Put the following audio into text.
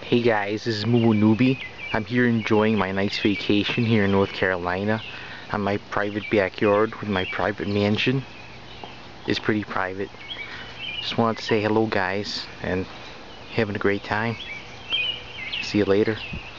Hey guys, this is Moo Newbie. I'm here enjoying my nice vacation here in North Carolina on my private backyard with my private mansion. It's pretty private. Just wanted to say hello guys and having a great time. See you later.